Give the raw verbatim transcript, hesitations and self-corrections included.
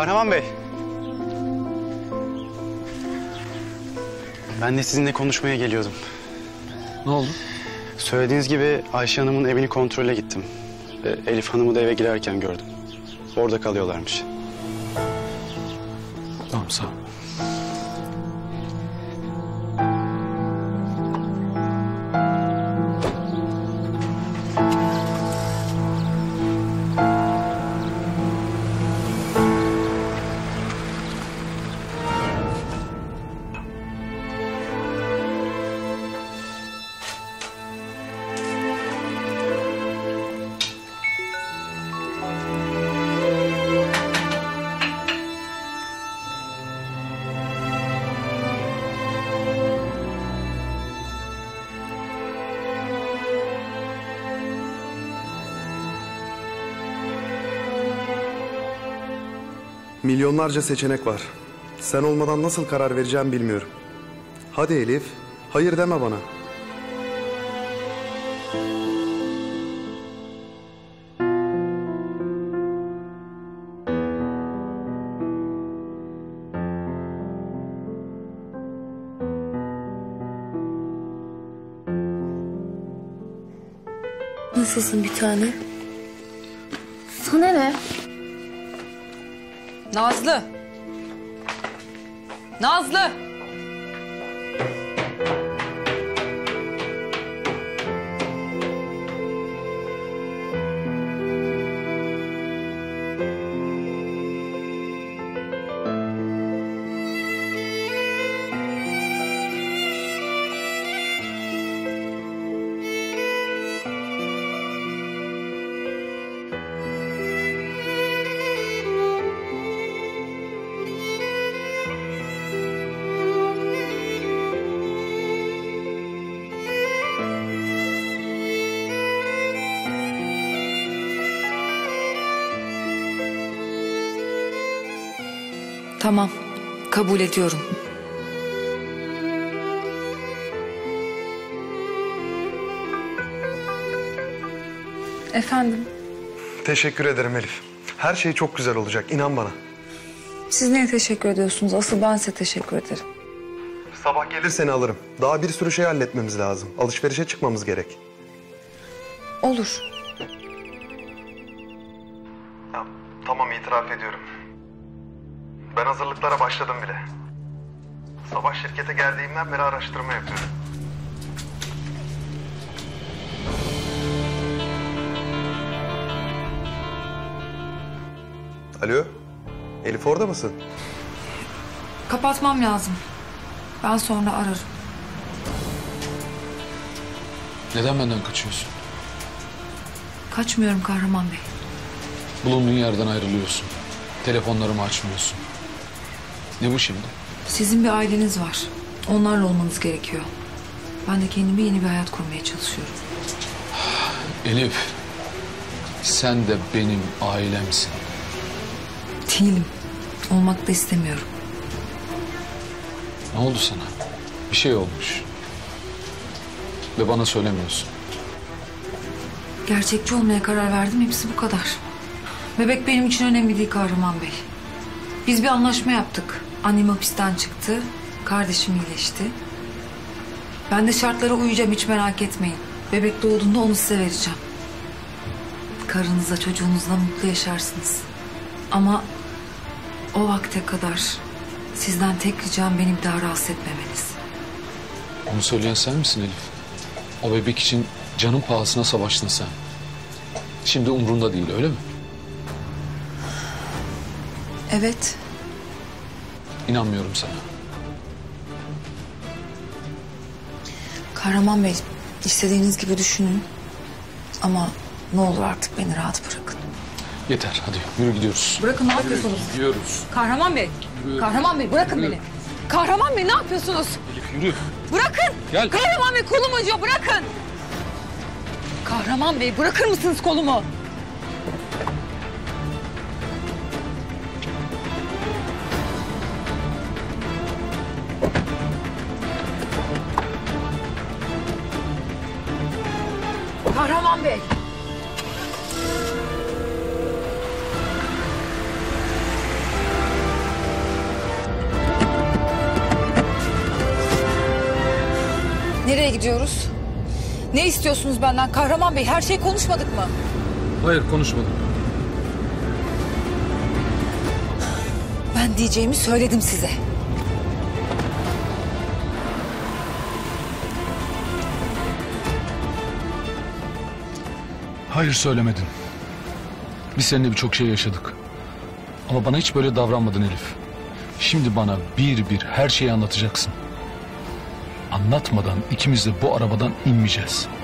Kahraman Bey. Ben de sizinle konuşmaya geliyordum. Ne oldu? Söylediğiniz gibi Ayşe Hanım'ın evini kontrole gittim. Ve Elif Hanım'ı da eve girerken gördüm. Orada kalıyorlarmış. Tamam, sağ ol. Milyonlarca seçenek var. Sen olmadan nasıl karar vereceğim bilmiyorum. Hadi Elif, hayır deme bana. Nasılsın bir tane? Sana ne? Nazlı! Nazlı! Tamam, kabul ediyorum. Efendim? Teşekkür ederim Elif. Her şey çok güzel olacak, inan bana. Siz neye teşekkür ediyorsunuz? Asıl ben size teşekkür ederim. Sabah gelir seni alırım. Daha bir sürü şey halletmemiz lazım. Alışverişe çıkmamız gerek. Olur. Ya, tamam, itiraf ediyorum. Ben hazırlıklara başladım bile. Sabah şirkete geldiğimden beri araştırma yapıyorum. Alo, Elif orada mısın? Kapatmam lazım. Ben sonra ararım. Neden benden kaçıyorsun? Kaçmıyorum Kahraman Bey. Bulunduğun yerden ayrılıyorsun. Telefonlarımı açmıyorsun. Ne bu şimdi? Sizin bir aileniz var. Onlarla olmanız gerekiyor. Ben de kendime yeni bir hayat kurmaya çalışıyorum. Elif, sen de benim ailemsin. Değilim. Olmak da istemiyorum. Ne oldu sana? Bir şey olmuş. Ve bana söylemiyorsun. Gerçekçi olmaya karar verdim. Hepsi bu kadar. Bebek benim için önemli değil Kahraman Bey. Biz bir anlaşma yaptık. Annem hapisten çıktı. Kardeşim iyileşti. Ben de şartlara uyacağım, hiç merak etmeyin. Bebek doğduğunda onu size vereceğim. Karınızla, çocuğunuzla mutlu yaşarsınız. Ama o vakte kadar sizden tek ricam beni bir daha rahatsız etmemeniz. Onu söyleyen sen misin Elif? O bebek için canın pahasına savaştın sen. Şimdi umrunda değil, öyle mi? Evet. İnanmıyorum sana. Kahraman Bey, istediğiniz gibi düşünün. Ama ne olur artık beni rahat bırakın. Yeter, hadi yürü gidiyoruz. Bırakın, ne yapıyorsunuz? Gidiyoruz. Kahraman Bey! Yürü. Kahraman Bey bırakın Yürü. beni! Kahraman Bey ne yapıyorsunuz? Elif yürü. Bırakın! Gel. Kahraman Bey kolum acıyor, bırakın! Kahraman Bey bırakır mısınız kolumu? Kahraman Bey! Nereye gidiyoruz? Ne istiyorsunuz benden Kahraman Bey? Her şeyi konuşmadık mı? Hayır, konuşmadım. Ben diyeceğimi söyledim size. Hayır, söylemedin. Biz seninle birçok şey yaşadık. Ama bana hiç böyle davranmadın Elif. Şimdi bana bir bir her şeyi anlatacaksın. Anlatmadan ikimiz de bu arabadan inmeyeceğiz.